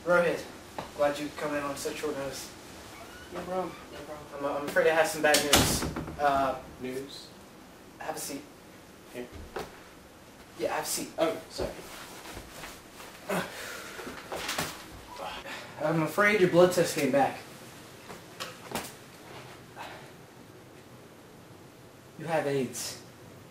Rohit, glad you could come in on such short notice. No problem. No problem. I'm afraid I have some bad news. News? Have a seat. Here. Yeah, have a seat. Oh, sorry. I'm afraid your blood test came back. You have AIDS.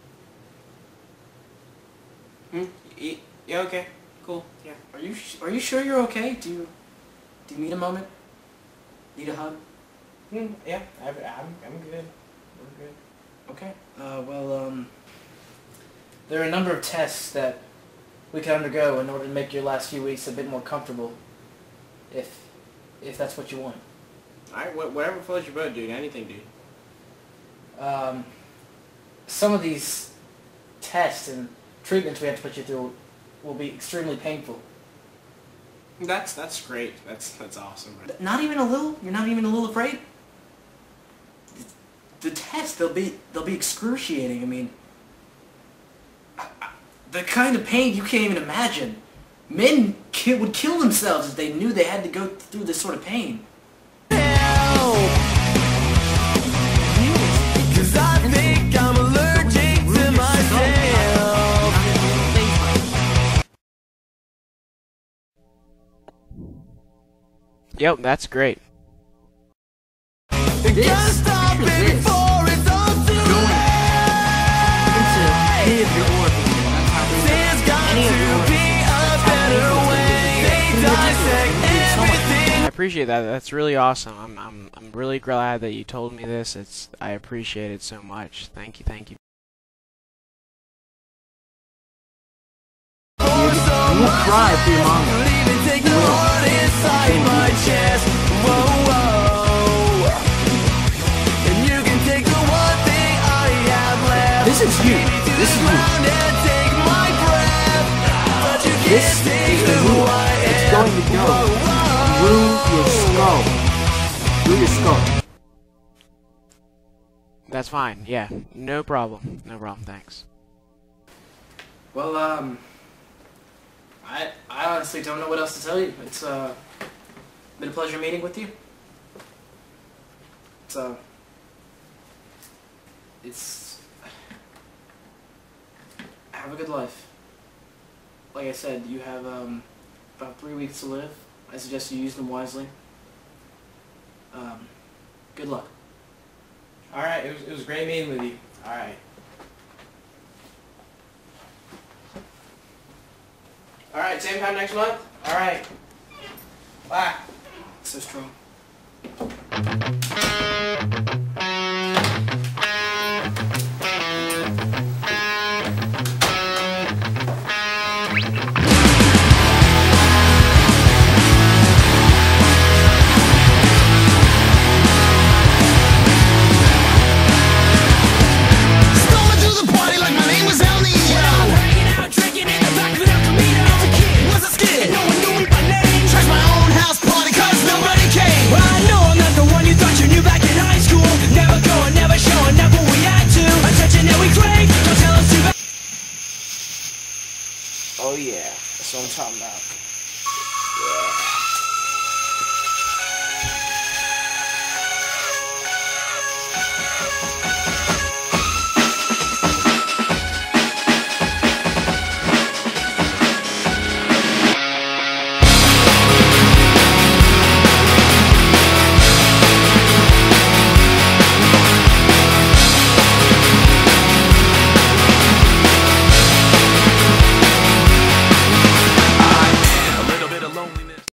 Yeah, okay. Cool. Yeah. Are you sure you're okay? Do you need a moment? Need a hug? Yeah, I'm good. I'm good. Okay. There are a number of tests that we can undergo in order to make your last few weeks a bit more comfortable, if that's what you want. Alright, whatever floats your boat, dude. Anything, dude. Some of these tests and treatments we have to put you through will be extremely painful. That's great. That's awesome. Right? Not even a little? You're not even a little afraid? The tests, they'll be excruciating. I mean, the kind of pain you can't even imagine. Men would kill themselves if they knew they had to go through this sort of pain. Cause I think I'm allergic to myself. Yep, that's great. Can't stop it before it's all too late. There's got to be a better way. They dissect everything. I appreciate that. That's really awesome. I'm really glad that you told me this. I appreciate it so much. Thank you. Thank you. You won't cry for your mom. Even take the heart inside my chest. Whoa, whoa. And you can take the one thing I have left. This is you. This is you. And take my breath. But you This can't take is the who root. I am. It's going to go through your skull. Through your skull. That's fine. Yeah, no problem. No problem. Thanks. Well, I honestly don't know what else to tell you. It's been a pleasure meeting with you. It's have a good life. Like I said, you have about 3 weeks to live. I suggest you use them wisely. Good luck. Alright, it was great meeting with you. Alright. Alright, same time next month? Alright. Bye. So strong. Oh yeah, that's what I'm talking about.